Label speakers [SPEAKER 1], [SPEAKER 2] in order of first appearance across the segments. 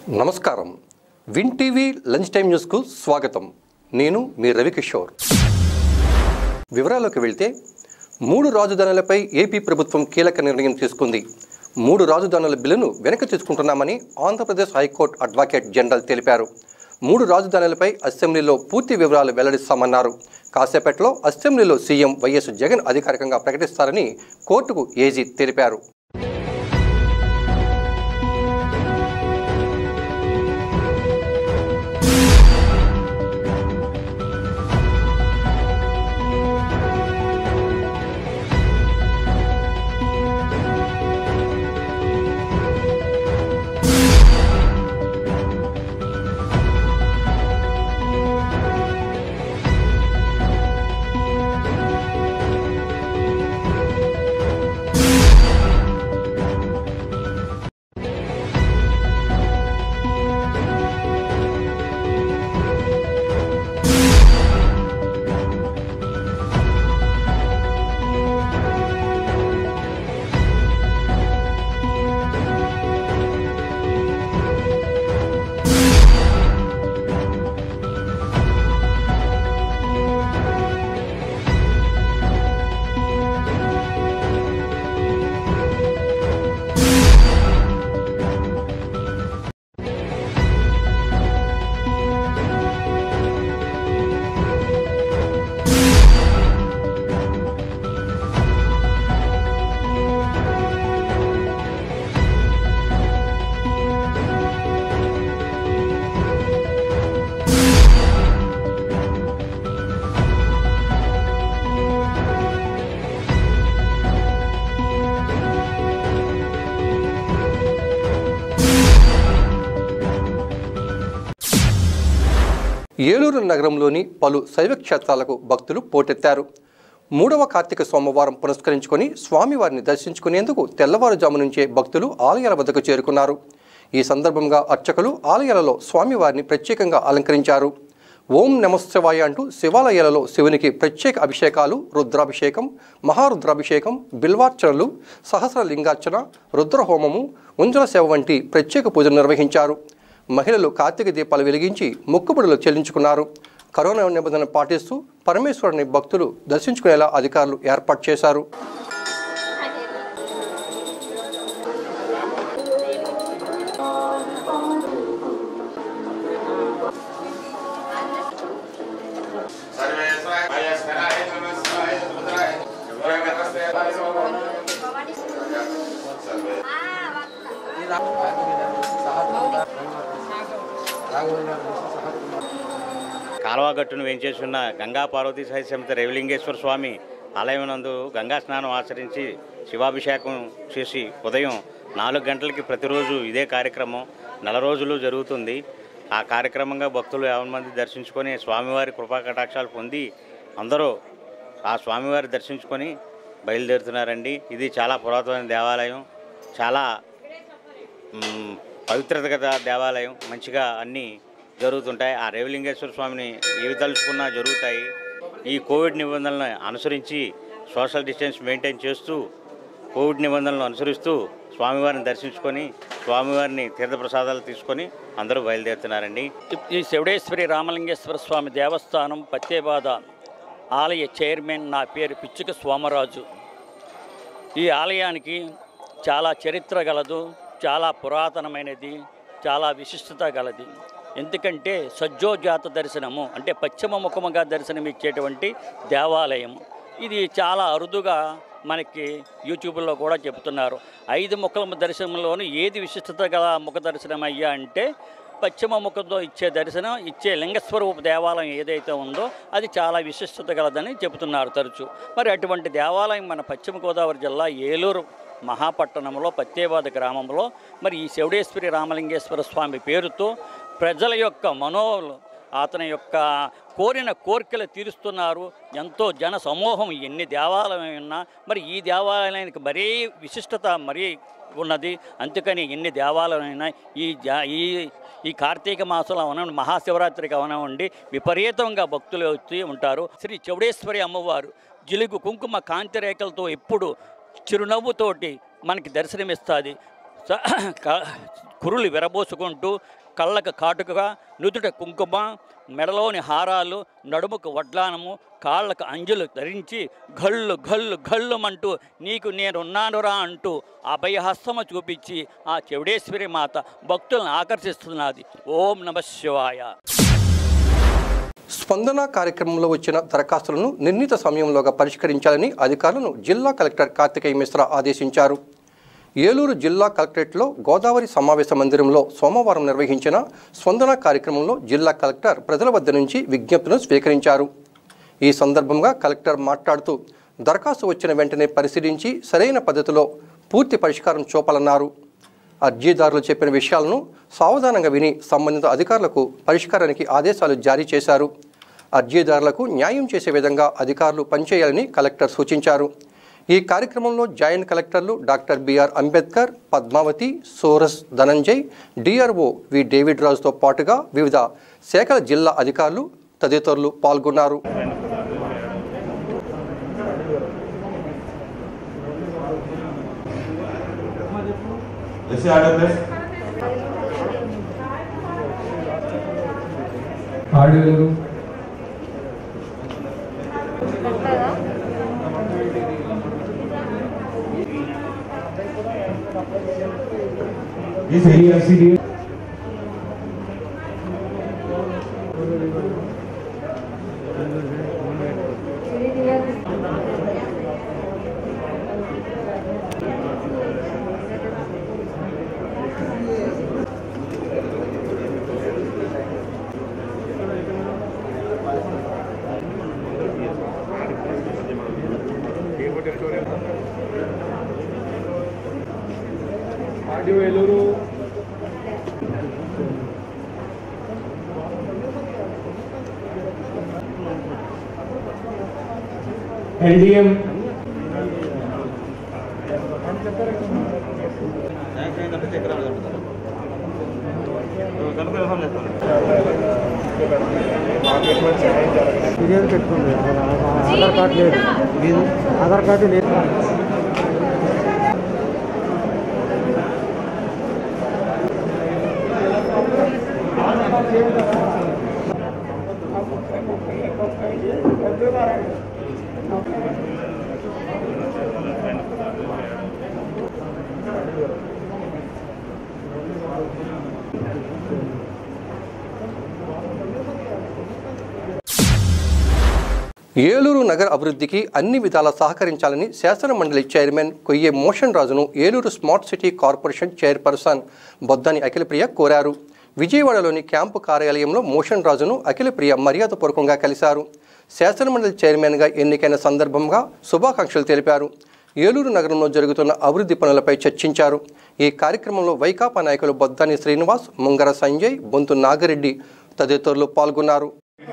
[SPEAKER 1] నమస్కారం win TV lunch time న్యూస్కు స్వాగతం. నేను మీ రవికిషోర్. వివరాల్లోకి వెళ్తే 3 రాజధానులపై ఏపీ ప్రభుత్వం కీలక నిర్ణయం తీసుకుంది. 3 రాజధానుల బిల్లును వెనక్కి తీసుకుంటున్నామని ఆంధ్రప్రదేశ్ హైకోర్టు అడ్వకేట్ జనరల్ తెలిపారు. 3 రాజధానులపై అసెంబ్లీలో పూర్తి వివరాలు వెల్లడిస్తామన్నారు. కాసేపట్లో అసెంబ్లీలో సీఎం వైఎస్ జగన్ అధికారికంగా ప్రకటిస్తారని కోర్టుకు ఏజీ తెలిపారు. ఏలూరు నగరంలోని పలు శైవ క్షేత్రాలకు భక్తులు పోటెత్తారు. 3వ కార్తీక సోమవారం పురస్కరించుకొని స్వామివారిని దర్శించుకునేందుకు తెల్లవారుజాము నుంచే భక్తులు ఆలయాల వద్దకు చేరుకున్నారు. ఈ సందర్భంగా అర్చకులు ఆలయాలలో స్వామివారిని ప్రత్యేకంగా అలంకరించారు. ఓం నమఃశివాయ అంటూ శివాలయాలలో శివునికి ప్రత్యేక అభిషేకాలు, రుద్రాభిషేకం, మహారుద్రాభిషేకం, బిల్వార్చనలు, సహస్రలింగార్చన, రుద్రహోమము, ఉంజల సేవ వంటి ప్రత్యేక పూజలు నిర్వహించారు. మహిళలు కార్తీక దీపాలు వెలిగించి మొక్కుబడులు చెల్లించుకున్నారు. కరోనా నిబంధనలు పాటిస్తూ పరమేశ్వరుని భక్తులు దర్శించుకునేలా అధికారులు ఏర్పాటు చేశారు.
[SPEAKER 2] కాలువగట్టును వేంచేస్తున్న గంగా పార్వతీ సహిత సమేత రేవలింగేశ్వర స్వామి ఆలయం నందు గంగా స్నానం ఆచరించి శివాభిషేకం చేసి ఉదయం 4 గంటలకి ప్రతిరోజు ఇదే కార్యక్రమం నెల రోజులు జరుగుతుంది. ఆ కార్యక్రమంగా భక్తులు 50 మంది దర్శించుకొని స్వామివారి కృపా కటాక్షాలు పొంది అందరూ ఆ స్వామివారి దర్శించుకొని బయలుదేరుతున్నారండి. ఇది చాలా పురాతనమైన దేవాలయం, చాలా పవిత్రత గల దేవాలయం. మంచిగా అన్నీ జరుగుతుంటాయి. ఆ రేవలింగేశ్వర స్వామిని ఏవి తలుచుకున్నా జరుగుతాయి. ఈ కోవిడ్ నిబంధనలను అనుసరించి సోషల్ డిస్టెన్స్ మెయింటైన్ చేస్తూ కోవిడ్ నిబంధనలను అనుసరిస్తూ స్వామివారిని దర్శించుకొని స్వామివారిని తీర్థప్రసాదాలు తీసుకొని అందరూ బయలుదేరుతున్నారండి.
[SPEAKER 3] ఈ శివడేశ్వరి రామలింగేశ్వర స్వామి దేవస్థానం పత్తేబాద ఆలయ చైర్మన్ నా పేరు పిచ్చుక సోమరాజు. ఈ ఆలయానికి చాలా చరిత్ర గలదు, చాలా పురాతనమైనది, చాలా విశిష్టత గలది. ఎందుకంటే సజ్జోజాత దర్శనము అంటే పశ్చిమ ముఖముగా దర్శనమిచ్చేటువంటి దేవాలయం. ఇది చాలా అరుదుగా మనకి యూట్యూబ్లో కూడా చెబుతున్నారు. 5 ముఖల దర్శనంలోనూ ఏది విశిష్టత గల ముఖ దర్శనం అయ్యా అంటే పశ్చిమ ముఖంతో ఇచ్చే దర్శనం, ఇచ్చే లింగస్వరూప దేవాలయం ఏదైతే ఉందో అది చాలా విశిష్టత గలదని చెబుతున్నారు తరచు. మరి అటువంటి దేవాలయం మన పశ్చిమ గోదావరి జిల్లా ఏలూరు మహాపట్టణంలో పత్తేబాద గ్రామంలో మరి ఈ శివడేశ్వరి రామలింగేశ్వర స్వామి పేరుతో ప్రజల యొక్క అతని యొక్క కోరిన కోరికలు తీరుస్తున్నారు. ఎంతో జన సమూహం ఎన్ని దేవాలయం ఉన్నా మరి ఈ దేవాలయానికి మరీ విశిష్టత మరీ ఉన్నది. అందుకని ఎన్ని దేవాలయమైనా ఈ కార్తీక మాసంలో అవనండి, మహాశివరాత్రికి అవనండి విపరీతంగా భక్తులు వచ్చి ఉంటారు. శ్రీ చౌడేశ్వరి అమ్మవారు జిలుగు కుంకుమ కాంతి రేఖలతో ఎప్పుడు చిరునవ్వుతోటి మనకి దర్శనమిస్తుంది. కురులు విరబోసుకుంటూ కళ్ళకు కాటుకగా నుదుట కుంకుమ మెడలోని హారాలు నడుముకు వడ్లానము కాళ్ళకు అంజులు ధరించి గళ్ళు గళ్ళు గళ్ళుమంటూ నీకు నేనున్నానురా అంటూ అభయహస్తము చూపించి ఆ చౌడేశ్వరి మాత భక్తులను ఆకర్షిస్తున్నది. ఓం నమః శివాయ.
[SPEAKER 1] స్పందన కార్యక్రమంలో వచ్చిన దరఖాస్తులను నిర్ణీత సమయంలోగా పరిష్కరించాలని అధికారులను జిల్లా కలెక్టర్ కార్తికేయ మిశ్రా ఆదేశించారు. ఏలూరు జిల్లా కలెక్టరేట్లో గోదావరి సమావేశ మందిరంలో సోమవారం నిర్వహించిన స్పందన కార్యక్రమంలో జిల్లా కలెక్టర్ ప్రజల వద్ద నుంచి విజ్ఞప్తులను స్వీకరించారు. ఈ సందర్భంగా కలెక్టర్ మాట్లాడుతూ దరఖాస్తు వచ్చిన వెంటనే పరిశీలించి సరైన పద్ధతిలో పూర్తి పరిష్కారం చూపాలన్నారు. అర్జీదారులు చెప్పిన విషయాలను సావధానంగా విని సంబంధిత అధికారులకు పరిష్కారానికి ఆదేశాలు జారీ చేశారు. అర్జీదారులకు న్యాయం చేసే విధంగా అధికారులు పనిచేయాలని కలెక్టర్ సూచించారు. ఈ కార్యక్రమంలో జాయింట్ కలెక్టర్లు డాక్టర్ బిఆర్ అంబేద్కర్, పద్మావతి, సోరస్ ధనంజయ్, డిఆర్ఓ వి డేవిడ్ రాజుతో పాటుగా వివిధ శాఖల జిల్లా అధికారులు తదితరులు పాల్గొన్నారు.
[SPEAKER 4] LDM పెట్టుకోండి. ఆధార్ కార్డు లేదు, ఆధార్ కార్డు లేదు.
[SPEAKER 1] ఏలూరు నగర అభివృద్ధికి అన్ని విధాలా సహకరించాలని శాసన మండలి చైర్మన్ కొయ్యే మోషన్ రాజును Eluru smart city corporation chairperson Boddani Akhilapriya కోరారు. విజయవాడలోని క్యాంపు కార్యాలయంలో మోషన్ రాజును అఖిలప్రియ మర్యాదపూర్వకంగా కలిశారు. శాసనమండలి చైర్మన్గా ఎన్నికైన సందర్భంగా శుభాకాంక్షలు తెలిపారు. ఏలూరు నగరంలో జరుగుతున్న అభివృద్ధి పనులపై చర్చించారు. ఈ కార్యక్రమంలో వైకాపా నాయకులు బొద్దాని శ్రీనివాస్, ముంగర సంజయ్, బొంతు నాగిరెడ్డి తదితరులు పాల్గొన్నారు.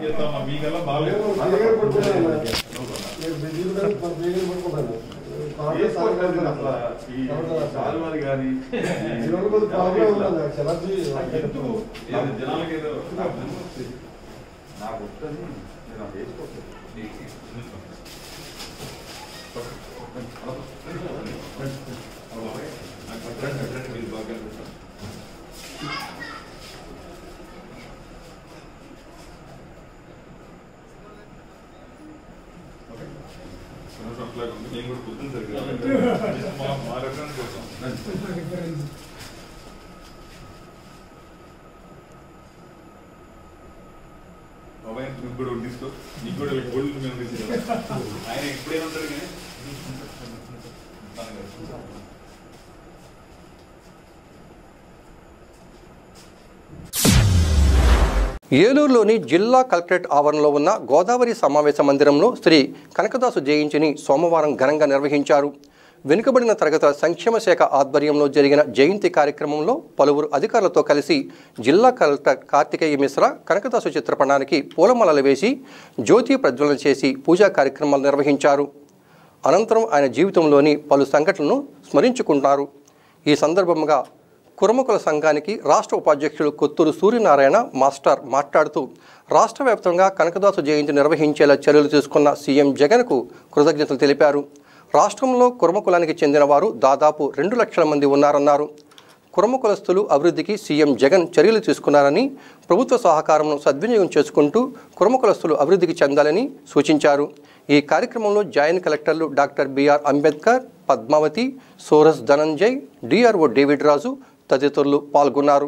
[SPEAKER 1] ఏలూరులోని జిల్లా కలెక్టరేట్ ఆవరణలో ఉన్న గోదావరి సమావేశ మందిరంలో శ్రీ కనకదాసు జయంతిని సోమవారం ఘనంగా నిర్వహించారు. వెనుకబడిన తరగతుల సంక్షేమ శాఖ ఆధ్వర్యంలో జరిగిన జయంతి కార్యక్రమంలో పలువురు అధికారులతో కలిసి జిల్లా కలెక్టర్ కార్తికేయ మిశ్రా కనకదాసు చిత్రపటానికి పూలమాలలు వేసి జ్యోతి ప్రజ్వలన చేసి పూజా కార్యక్రమాలు నిర్వహించారు. అనంతరం ఆయన జీవితంలోని పలు సంఘటనలను స్మరించుకుంటారు. ఈ సందర్భంగా కుర్మకుల సంఘానికి రాష్ట్ర ఉపాధ్యక్షులు కొత్తూరు సూర్యనారాయణ మాస్టర్ మాట్లాడుతూ రాష్ట్ర వ్యాప్తంగా కనకదాసు జయంతి నిర్వహించేలా చర్యలు తీసుకున్న సీఎం జగన్కు కృతజ్ఞతలు తెలిపారు. రాష్ట్రంలో కుర్మకులానికి చెందిన వారు దాదాపు 2 లక్షల మంది ఉన్నారన్నారు. కుర్మ కులస్తులు అభివృద్ధికి సీఎం జగన్ చర్యలు తీసుకున్నారని, ప్రభుత్వ సహకారంను సద్వినియోగం చేసుకుంటూ కుర్మ కులస్తులు అభివృద్ధికి చెందాలని సూచించారు. ఈ కార్యక్రమంలో జాయింట్ కలెక్టర్లు డాక్టర్ బిఆర్ అంబేద్కర్, పద్మావతి, సోరస్ ధనంజయ్, డిఆర్ఓ డేవిడ్ రాజు తదితరులు పాల్గొన్నారు.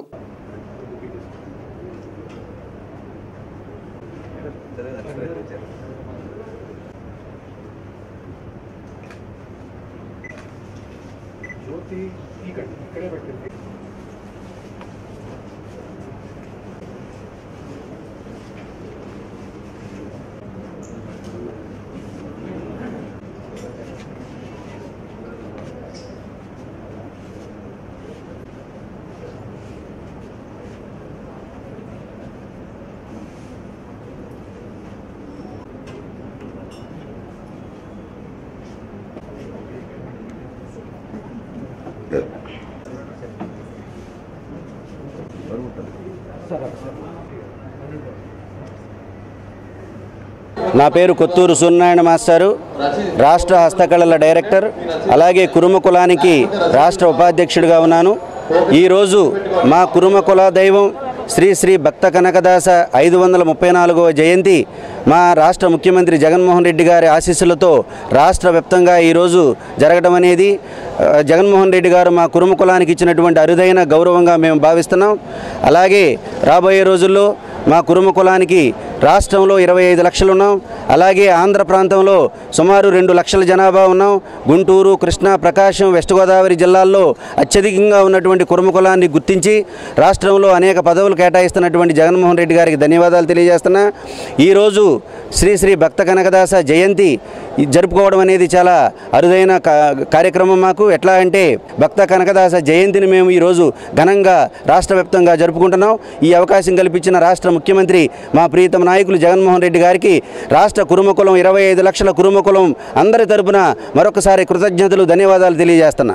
[SPEAKER 5] నా పేరు కొత్తూరు సూర్యనారాయణ మాస్టారు, రాష్ట్ర హస్తకళల డైరెక్టర్, అలాగే కురుమ కులానికి రాష్ట్ర ఉపాధ్యక్షుడిగా ఉన్నాను. ఈరోజు మా కురుమ కుల దైవం శ్రీ శ్రీ భక్త కనకదాస 534వ జయంతి మా రాష్ట్ర ముఖ్యమంత్రి జగన్మోహన్ రెడ్డి గారి ఆశీస్సులతో రాష్ట్ర వ్యాప్తంగా ఈరోజు జరగడం అనేది జగన్మోహన్ రెడ్డి గారు మా కురుమ కులానికి ఇచ్చినటువంటి అరుదైన గౌరవంగా మేము భావిస్తున్నాం. అలాగే రాబోయే రోజుల్లో మా కురుమ కులానికి రాష్ట్రంలో 25 లక్షలు ఉన్నాం. అలాగే ఆంధ్ర ప్రాంతంలో సుమారు 2 లక్షల జనాభా ఉన్నాం. గుంటూరు, కృష్ణా, ప్రకాశం, వెస్ట్ గోదావరి జిల్లాల్లో అత్యధికంగా ఉన్నటువంటి కురుమ కులాన్ని గుర్తించి రాష్ట్రంలో అనేక పదవులు కేటాయిస్తున్నటువంటి జగన్మోహన్ రెడ్డి గారికి ధన్యవాదాలు తెలియజేస్తున్నా. ఈరోజు శ్రీ శ్రీ భక్త కనకదాస జయంతి జరుపుకోవడం అనేది చాలా అరుదైన కార్యక్రమం మాకు. ఎట్లా అంటే భక్త కనకదాస జయంతిని మేము ఈరోజు ఘనంగా రాష్ట్ర వ్యాప్తంగా జరుపుకుంటున్నాం. ఈ అవకాశం కల్పించిన రాష్ట్ర ముఖ్యమంత్రి మా ప్రీతమ నాయకులు జగన్మోహన్ రెడ్డి గారికి రాష్ట్ర కురుమకులం 25 లక్షల కురుమకులం అందరి తరపున మరొకసారి కృతజ్ఞతలు, ధన్యవాదాలు తెలియజేస్తున్నా.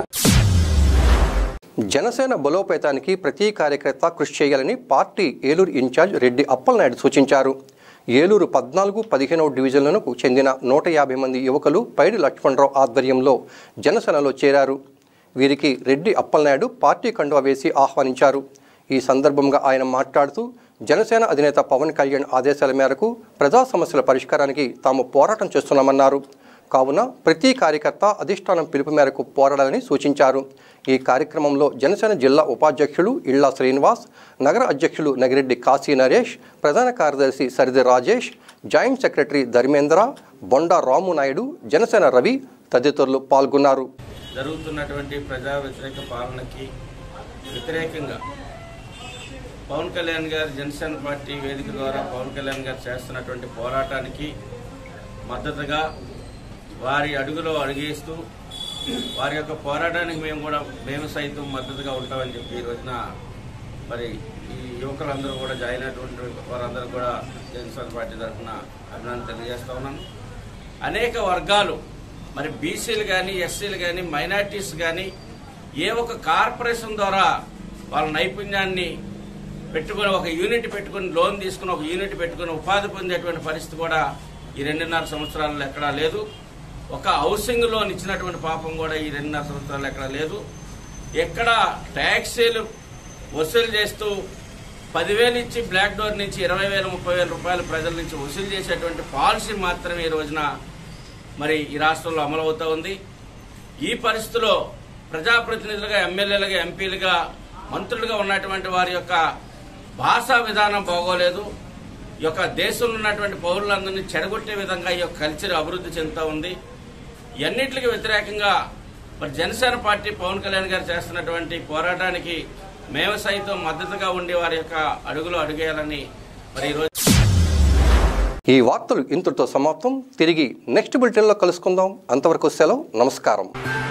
[SPEAKER 1] జనసేన బలోపేతానికి ప్రతి కార్యకర్త కృషి చేయాలని పార్టీ ఏలూరు ఇన్ఛార్జ్ రెడ్డి అప్పలనాయుడు సూచించారు. ఏలూరు 14, 15వ డివిజన్లకు చెందిన 150 మంది యువకులు పైడి లక్ష్మణరావు ఆధ్వర్యంలో జనసేనలో చేరారు. వీరికి రెడ్డి అప్పలనాయుడు పార్టీ కండువా వేసి ఆహ్వానించారు. ఈ సందర్భంగా ఆయన మాట్లాడుతూ జనసేన అధినేత పవన్ కళ్యాణ్ ఆదేశాల మేరకు ప్రజా సమస్యల పరిష్కారానికి తాము పోరాటం చేస్తున్నామన్నారు. కావున ప్రతి కార్యకర్త అధిష్టానం పిలుపు మేరకు పోరాడాలని సూచించారు. ఈ కార్యక్రమంలో జనసేన జిల్లా ఉపాధ్యక్షులు ఇళ్ల శ్రీనివాస్, నగర అధ్యక్షులు నగిరెడ్డి కాశీ నరేష్, ప్రధాన కార్యదర్శి సరిది రాజేష్, జాయింట్ సెక్రటరీ ధర్మేంద్ర, బొండా రాము నాయుడు, జనసేన రవి తదితరులు పాల్గొన్నారు.
[SPEAKER 6] జరుగుతున్నటువంటి ప్రజా వ్యతిరేక పాలనకి వ్యతిరేకంగా పవన్ కళ్యాణ్ గారు జనసేన పార్టీ వేదిక ద్వారా పవన్ కళ్యాణ్ గారు చేస్తున్నటువంటి పోరాటానికి మద్దతుగా వారి అడుగులో అడుగేస్తూ వారి యొక్క పోరాటానికి మేము సైతం మద్దతుగా ఉంటామని చెప్పి ఈ రోజున మరి ఈ యువకులందరూ కూడా జాయిన్ అయినటువంటి వారందరూ కూడా జనసేన పార్టీ తరఫున అభినందన తెలియజేస్తా ఉన్నాను. అనేక వర్గాలు మరి బీసీలు కానీ, ఎస్సీలు కానీ, మైనార్టీస్ కానీ ఏ ఒక కార్పొరేషన్ ద్వారా వాళ్ళ నైపుణ్యాన్ని పెట్టుకుని ఒక యూనిట్ పెట్టుకుని లోన్ తీసుకుని ఒక యూనిట్ పెట్టుకుని ఉపాధి పొందేటువంటి పరిస్థితి కూడా ఈ 2.5 సంవత్సరాల్లో ఎక్కడా లేదు. ఒక హౌసింగ్ లోన్ ఇచ్చినటువంటి పాపం కూడా ఈ 2.5 సంవత్సరాలు ఎక్కడా లేదు. ఎక్కడ ట్యాక్సీలు వసూలు చేస్తూ 10,000 ఇచ్చి బ్లాక్ డోర్ నుంచి 20,000, 30,000 రూపాయలు ప్రజల నుంచి వసూలు చేసేటువంటి పాలసీ మాత్రమే ఈ రోజున మరి ఈ రాష్ట్రంలో అమలవుతూ ఉంది. ఈ పరిస్థితిలో ప్రజాప్రతినిధులుగా, ఎమ్మెల్యేలుగా, ఎంపీలుగా, మంత్రులుగా ఉన్నటువంటి వారి యొక్క భాషా విధానం బాగోలేదు. ఈ యొక్క దేశంలో ఉన్నటువంటి పౌరులందరినీ చెడగొట్టే విధంగా ఈ యొక్క కల్చర్ అభివృద్ధి చెందుతూ ఉంది. ఇవన్నిటికి వ్యతిరేకంగా మరి జనసేన పార్టీ పవన్ కళ్యాణ్ గారు చేస్తున్నటువంటి పోరాటానికి మేము సైతం మద్దతుగా ఉండి వారి యొక్క అడుగులో అడుగేయాలని మరి ఈరోజు.
[SPEAKER 1] ఈ వార్తలు ఇంతటితో సమాప్తం. తిరిగి నెక్స్ట్ బులెటిన్లో కలుసుకుందాం. అంతవరకు సెలవు. నమస్కారం.